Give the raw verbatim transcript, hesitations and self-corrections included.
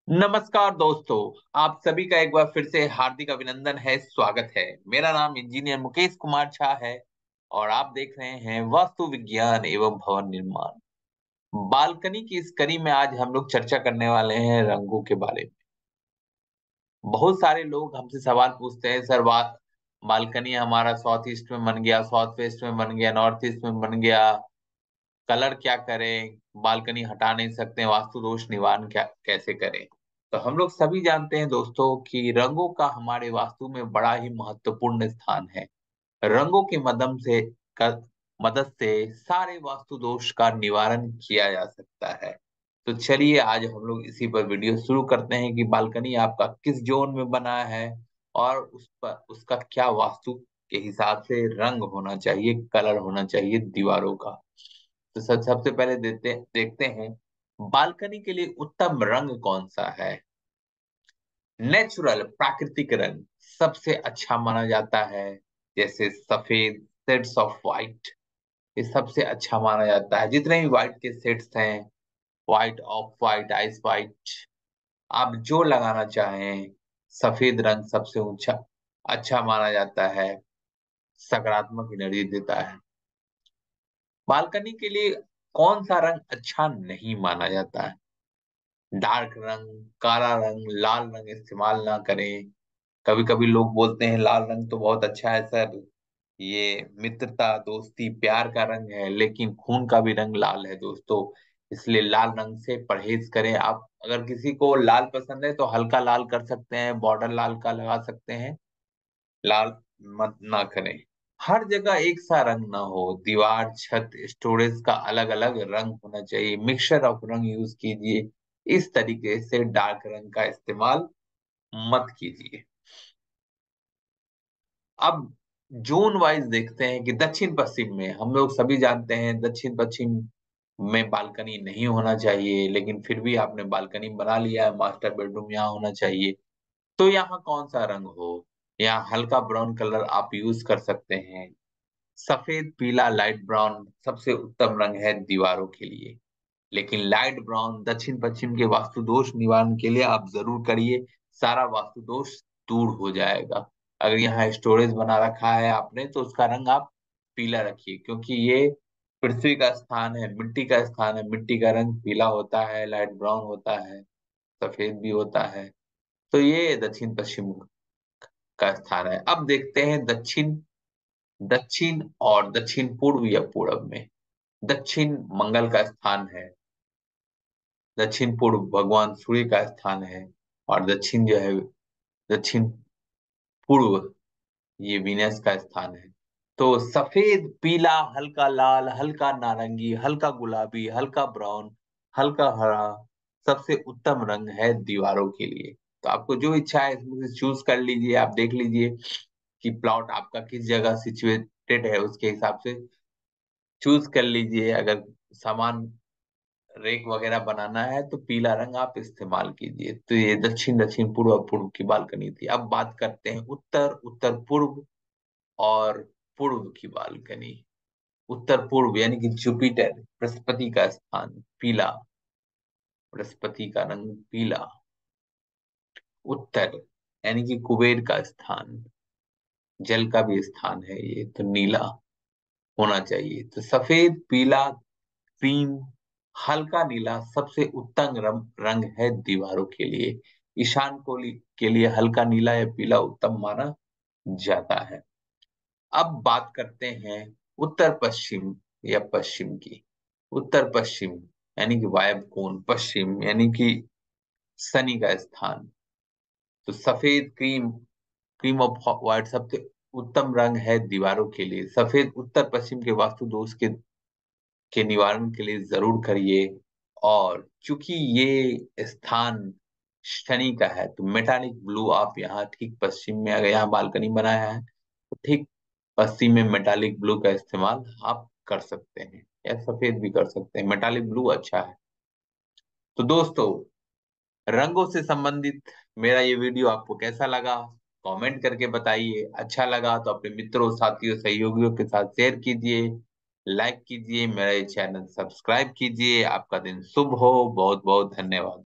नमस्कार दोस्तों। आप सभी का एक बार फिर से हार्दिक अभिनंदन है, स्वागत है। मेरा नाम इंजीनियर मुकेश कुमार झा है और आप देख रहे हैं वास्तु विज्ञान एवं भवन निर्माण। बालकनी की इस कड़ी में आज हम लोग चर्चा करने वाले हैं रंगों के बारे में। बहुत सारे लोग हमसे सवाल पूछते हैं, सर बात बालकनी हमारा साउथ ईस्ट में बन गया, साउथ वेस्ट में बन गया, नॉर्थ ईस्ट में बन गया, कलर क्या करें, बालकनी हटा नहीं सकते, वास्तु दोष निवारण क्या कैसे करें। तो हम लोग सभी जानते हैं दोस्तों कि रंगों का हमारे वास्तु में बड़ा ही महत्वपूर्ण स्थान है। रंगों के मदम से कर, मदद से सारे वास्तु दोष का निवारण किया जा सकता है। तो चलिए आज हम लोग इसी पर वीडियो शुरू करते हैं कि बालकनी आपका किस जोन में बना है और उस पर उसका क्या वास्तु के हिसाब से रंग होना चाहिए, कलर होना चाहिए दीवारों का। तो सब सबसे पहले देते देखते हैं बालकनी के लिए उत्तम रंग कौन सा है। नेचुरल प्राकृतिक रंग सबसे अच्छा माना जाता है, जैसे सफेद, शेड्स ऑफ व्हाइट, ये सबसे अच्छा माना जाता है। जितने भी व्हाइट के शेड्स हैं, white, off white, ice white, आप जो लगाना चाहें, सफेद रंग सबसे ऊंचा अच्छा माना जाता है, सकारात्मक एनर्जी देता है। बालकनी के लिए कौन सा रंग अच्छा नहीं माना जाता है? डार्क रंग, काला रंग, लाल रंग इस्तेमाल ना करें। कभी कभी लोग बोलते हैं लाल रंग तो बहुत अच्छा है सर, ये मित्रता, दोस्ती, प्यार का रंग है, लेकिन खून का भी रंग लाल है दोस्तों। इसलिए लाल रंग से परहेज करें। आप अगर किसी को लाल पसंद है तो हल्का लाल कर सकते हैं, बॉर्डर लाल का लगा सकते हैं, लाल मत ना करें। हर जगह एक सा रंग ना हो, दीवार, छत, स्टोरेज का अलग अलग रंग होना चाहिए। मिक्सचर ऑफ रंग यूज कीजिए। इस तरीके से डार्क रंग का इस्तेमाल मत कीजिए। अब जोन वाइज देखते हैं कि दक्षिण पश्चिम में हम लोग सभी जानते हैं दक्षिण पश्चिम में बालकनी नहीं होना चाहिए, लेकिन फिर भी आपने बालकनी बना लिया है, मास्टर बेडरूम यहाँ होना चाहिए। तो यहाँ कौन सा रंग हो? यहाँ हल्का ब्राउन कलर आप यूज कर सकते हैं। सफेद, पीला, लाइट ब्राउन सबसे उत्तम रंग है दीवारों के लिए। लेकिन लाइट ब्राउन दक्षिण पश्चिम के वास्तु दोष निवारण के लिए आप जरूर करिए, सारा वास्तु दोष दूर हो जाएगा। अगर यहाँ स्टोरेज बना रखा है आपने तो उसका रंग आप पीला रखिए, क्योंकि ये पृथ्वी का स्थान है, मिट्टी का स्थान है। मिट्टी का रंग पीला होता है, लाइट ब्राउन होता है, सफेद भी होता है। तो ये दक्षिण पश्चिम का स्थान है। अब देखते हैं दक्षिण दक्षिण और दक्षिण पूर्व या पूरब में। दक्षिण मंगल का स्थान है, दक्षिण पूर्व भगवान सूर्य का स्थान है, और दक्षिण जो है, दक्षिण पूर्व, ये वीनस का स्थान है। तो सफेद, पीला, हल्का लाल, हल्का नारंगी, हल्का गुलाबी, हल्का ब्राउन, हल्का हरा सबसे उत्तम रंग है दीवारों के लिए। तो आपको जो इच्छा है इसमें से चूज कर लीजिए। आप देख लीजिए कि प्लॉट आपका किस जगह सिचुएटेड है, उसके हिसाब से चूज कर लीजिए। अगर सामान रेक वगैरह बनाना है तो पीला रंग आप इस्तेमाल कीजिए। तो ये दक्षिण, दक्षिण पूर्व और पूर्व की बालकनी थी। अब बात करते हैं उत्तर, उत्तर पूर्व और पूर्व की बालकनी। उत्तर पूर्व यानी कि जुपिटर, बृहस्पति का स्थान, पीला, बृहस्पति का रंग पीला। उत्तर यानी कि कुबेर का स्थान, जल का भी स्थान है ये, तो नीला होना चाहिए। तो सफेद, पीला, क्रीम, हल्का नीला सबसे उत्तम रंग रंग है दीवारों के लिए। ईशान कोली के लिए हल्का नीला या पीला उत्तम माना जाता है। अब बात करते हैं उत्तर पश्चिम या पश्चिम की। उत्तर पश्चिम यानी कि वायव्य कोण, पश्चिम यानी कि शनि का स्थान। तो सफेद, क्रीम, क्रीम ऑफ व्हाइट सबसे उत्तम रंग है दीवारों के लिए। सफेद उत्तर पश्चिम के वास्तु दोष के के निवारण के लिए जरूर करिए। और चूंकि ये स्थान शनि का है तो मेटालिक ब्लू आप यहाँ ठीक पश्चिम में, अगर यहाँ बालकनी बनाया है तो ठीक पश्चिम में मेटालिक ब्लू का इस्तेमाल आप कर सकते हैं, या सफेद भी कर सकते हैं, मेटालिक ब्लू अच्छा है। तो दोस्तों, रंगों से संबंधित मेरा ये वीडियो आपको कैसा लगा, कमेंट करके बताइए। अच्छा लगा तो अपने मित्रों, साथियों, सहयोगियों के साथ शेयर कीजिए, लाइक कीजिए, मेरा ये चैनल सब्सक्राइब कीजिए। आपका दिन शुभ हो। बहुत बहुत धन्यवाद।